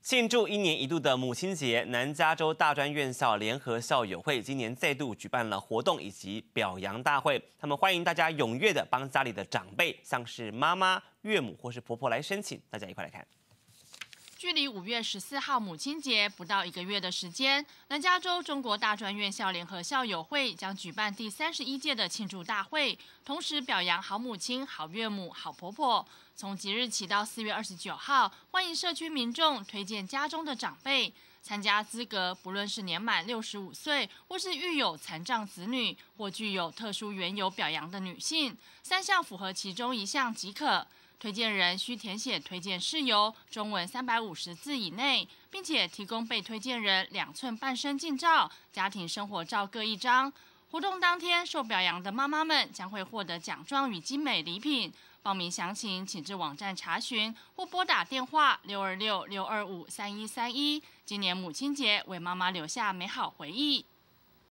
庆祝1年1度的母亲节，南加州大专院校联合校友会今年再度举办了活动以及表扬大会。他们欢迎大家踊跃的帮家里的长辈，像是妈妈、岳母或是婆婆来申请。大家一块来看。 距离5月14号母亲节不到1个月的时间，南加州中国大专院校联合校友会将举办第31届的庆祝大会，同时表扬好母亲、好岳母、好婆婆。从即日起到4月29号，欢迎社区民众推荐家中的长辈参加资格，不论是年满65岁，或是育有残障子女，或具有特殊缘由表扬的女性，3项符合其中1项即可。 推荐人需填写推荐事由，中文350字以内，并且提供被推荐人2寸半身近照、家庭生活照各1张。活动当天，受表扬的妈妈们将会获得奖状与精美礼品。报名详情请至网站查询，或拨打电话626-625-3131。今年母亲节，为妈妈留下美好回忆。